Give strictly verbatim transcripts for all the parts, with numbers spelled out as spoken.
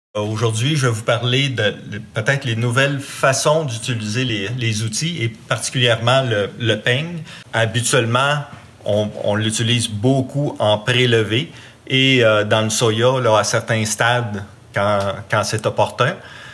Aujourd'hui, je vais vous parler de, de peut-être les nouvelles façons d'utiliser les, les outils et particulièrement le, le peigne. Habituellement, on, on l'utilise beaucoup en prélevé et euh, dans le soya là, à certains stades quand, quand c'est opportun.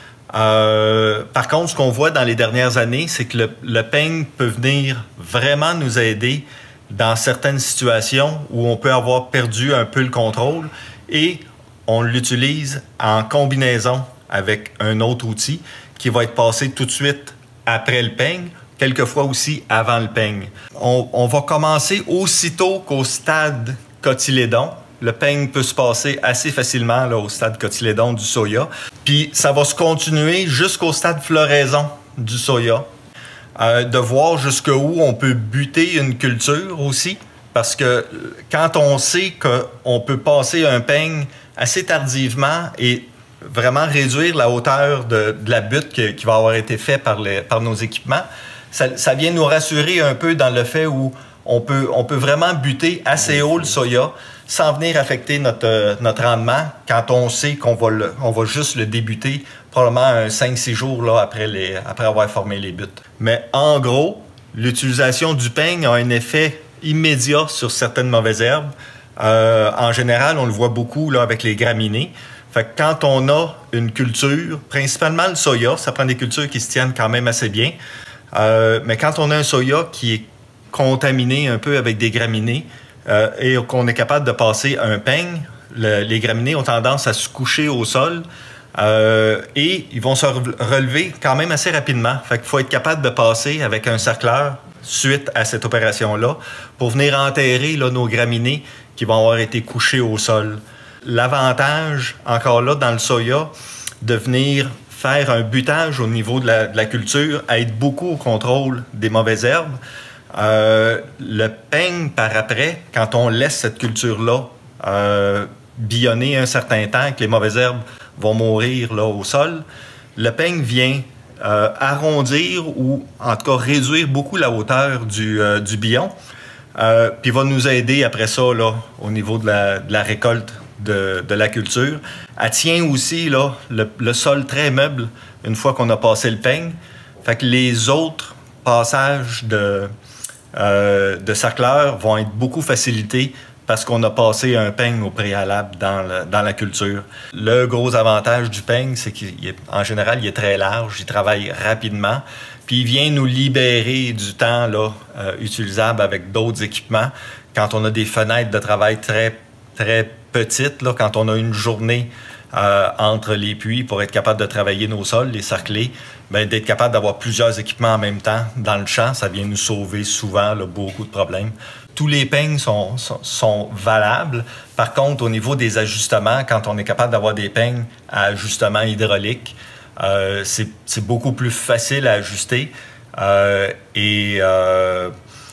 Euh, par contre, ce qu'on voit dans les dernières années, c'est que le, le peigne peut venir vraiment nous aider dans certaines situations où on peut avoir perdu un peu le contrôle et on l'utilise en combinaison avec un autre outil qui va être passé tout de suite après le peigne, quelquefois aussi avant le peigne. On, on va commencer aussitôt qu'au stade cotylédon. Le peigne peut se passer assez facilement là, au stade cotylédon du soya. Puis ça va se continuer jusqu'au stade floraison du soya. Euh, de voir jusqu'où on peut buter une culture aussi. Parce que quand on sait qu'on peut passer un peigne assez tardivement et vraiment réduire la hauteur de, de la butte qui, qui va avoir été faite par, les, par nos équipements, ça, ça vient nous rassurer un peu dans le fait où on peut, on peut vraiment buter assez haut le soya sans venir affecter notre, notre rendement quand on sait qu'on va, le, on va juste le débuter probablement cinq six jours là, après, les, après avoir formé les buttes. Mais en gros, l'utilisation du peigne a un effet immédiat sur certaines mauvaises herbes. Euh, en général, on le voit beaucoup là, avec les graminées. Fait que quand on a une culture, principalement le soya, ça prend des cultures qui se tiennent quand même assez bien. Euh, mais quand on a un soya qui est contaminé un peu avec des graminées euh, et qu'on est capable de passer un peigne, le, les graminées ont tendance à se coucher au sol euh, et ils vont se relever quand même assez rapidement. Fait qu'il faut être capable de passer avec un cercleur suite à cette opération-là pour venir enterrer là, nos graminées qui vont avoir été couchées au sol. L'avantage, encore là, dans le soya, de venir faire un butage au niveau de la, de la culture, aide beaucoup au contrôle des mauvaises herbes. Euh, le peigne, par après, quand on laisse cette culture-là euh, billonner un certain temps, que les mauvaises herbes vont mourir là, au sol, le peigne vient euh, arrondir ou, en tout cas, réduire beaucoup la hauteur du, euh, du billon. Euh, puis va nous aider après ça là, au niveau de la, de la récolte de, de la culture. Elle tient aussi là, le, le sol très meuble une fois qu'on a passé le peigne. Fait que les autres passages de, euh, de cercleur vont être beaucoup facilités parce qu'on a passé un peigne au préalable dans, le, dans la culture. Le gros avantage du peigne, c'est qu'en général, il est très large, il travaille rapidement. Puis il vient nous libérer du temps là, euh, utilisable avec d'autres équipements. Quand on a des fenêtres de travail très, très petites, là, quand on a une journée euh, entre les puits pour être capable de travailler nos sols, les cerclés, bien, d'être capable d'avoir plusieurs équipements en même temps dans le champ, ça vient nous sauver souvent là, beaucoup de problèmes. Tous les peignes sont, sont, sont valables. Par contre, au niveau des ajustements, quand on est capable d'avoir des peignes à ajustement hydraulique, Euh, c'est beaucoup plus facile à ajuster euh, et euh,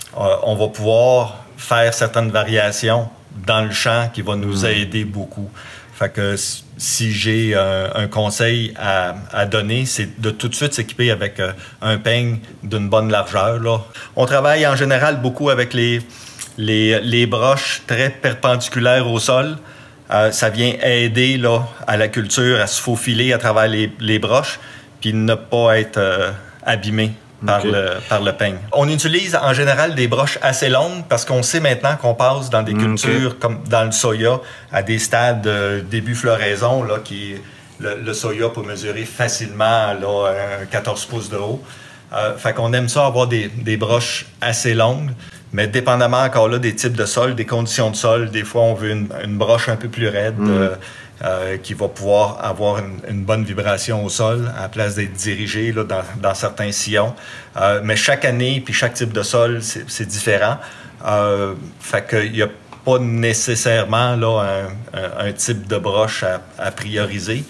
on va pouvoir faire certaines variations dans le champ qui vont nous aider beaucoup. Fait que si j'ai un, un conseil à, à donner, c'est de tout de suite s'équiper avec un peigne d'une bonne largeur, là. On travaille en général beaucoup avec les, les, les broches très perpendiculaires au sol. Euh, ça vient aider là, à la culture à se faufiler à travers les, les broches puis ne pas être euh, abîmé par, okay. le, par le peigne. On utilise en général des broches assez longues parce qu'on sait maintenant qu'on passe dans des cultures okay. comme dans le soya à des stades euh, début floraison là, qui le, le soya peut mesurer facilement là, quatorze pouces de haut. Euh, fait qu'on aime ça avoir des, des broches assez longues. Mais dépendamment encore là des types de sol, des conditions de sol, des fois on veut une, une broche un peu plus raide mmh. euh, euh, qui va pouvoir avoir une, une bonne vibration au sol à la place d'être dirigée là, dans, dans certains sillons. Euh, mais chaque année puis chaque type de sol, c'est différent. Euh, fait qu'il n'y a pas nécessairement là, un, un, un type de broche à, à prioriser.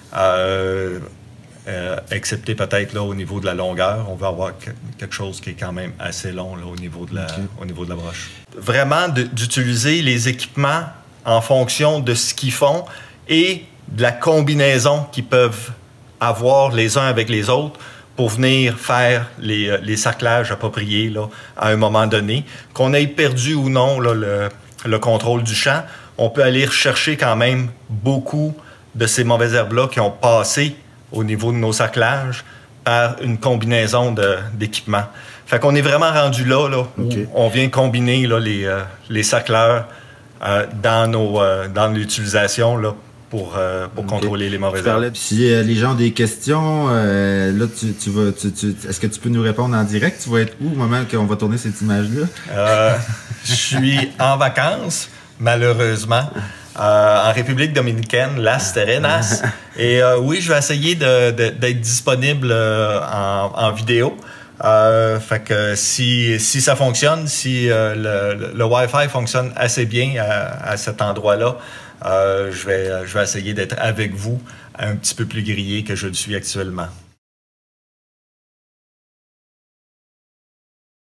Euh, Euh, excepté peut-être là au niveau de la longueur, on va avoir que, quelque chose qui est quand même assez long là, au niveau de la, okay. au niveau de la broche. Vraiment d'utiliser les équipements en fonction de ce qu'ils font et de la combinaison qu'ils peuvent avoir les uns avec les autres pour venir faire les, les cerclages appropriés là, à un moment donné. Qu'on ait perdu ou non là, le, le contrôle du champ, on peut aller rechercher quand même beaucoup de ces mauvaises herbes-là qui ont passé au niveau de nos cerclages par une combinaison de, d'équipements. Fait qu'on est vraiment rendu là, là okay. où on vient combiner là, les, euh, les cercleurs euh, dans, nos, euh, dans l'utilisation là, pour, euh, pour okay. contrôler les mauvaises herbes. Si euh, les gens ont des questions, euh, là, tu, tu vas, tu, tu, est-ce que tu peux nous répondre en direct? Tu vas être où au moment qu'on va tourner cette image-là? Euh, je suis en vacances, malheureusement. Euh, en République dominicaine, Las Terrenas. Et euh, oui, je vais essayer de, de, d'être disponible euh, en, en vidéo. Euh, fait que si, si ça fonctionne, si euh, le, le, le Wi-Fi fonctionne assez bien à, à cet endroit-là, euh, je vais, je vais essayer d'être avec vous un petit peu plus grillé que je le suis actuellement.